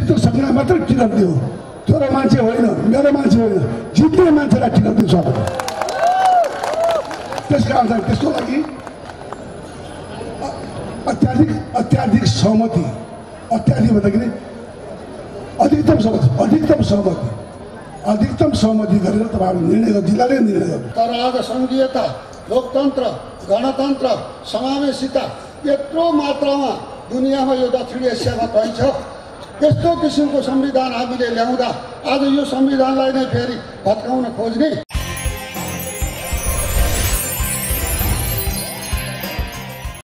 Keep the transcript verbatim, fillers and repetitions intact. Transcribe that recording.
जित्न सक्ने मात्रै टिकट दियो तर मान्छे होइन मेरो मान्छे होइन जित्ने मान्छेलाई टिकट दिन्छ त्यसका अनुसार त्यसको लागि अत्याधिक अत्याधिक सहमति अत्याधिक भन्दाखेरि अधिकतम सहमति अधिकतम सहमति अधिकतम सहमति गरेर तपाईँहरू निर्णय गर्नु जिल्लाले निर्णय गर्नु तर आज सङ्घीयता लोकतन्त्र गणतन्त्र समावेशिता यत्रो मात्रामा दुनियाँमा यो दक्षिण एसियामा पाइन्छ यस्तो किसिमको संविधान हामीले ल्याउँदा आज यो संविधानलाई नै फेरि भत्काउन खोज्ने